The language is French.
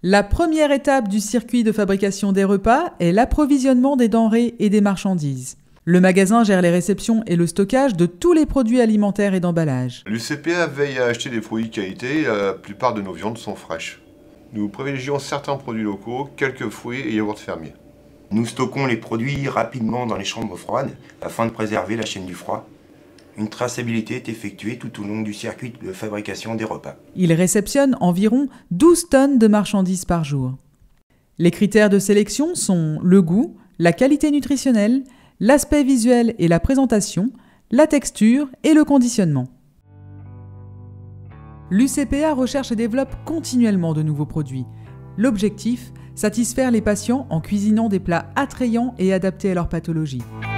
La première étape du circuit de fabrication des repas est l'approvisionnement des denrées et des marchandises. Le magasin gère les réceptions et le stockage de tous les produits alimentaires et d'emballage. L'UCPA veille à acheter des produits de qualité et la plupart de nos viandes sont fraîches. Nous privilégions certains produits locaux, quelques fruits et yaourts fermiers. Nous stockons les produits rapidement dans les chambres froides afin de préserver la chaîne du froid. Une traçabilité est effectuée tout au long du circuit de fabrication des repas. Il réceptionne environ 12 tonnes de marchandises par jour. Les critères de sélection sont le goût, la qualité nutritionnelle, l'aspect visuel et la présentation, la texture et le conditionnement. L'UCPA recherche et développe continuellement de nouveaux produits. L'objectif, satisfaire les patients en cuisinant des plats attrayants et adaptés à leur pathologie.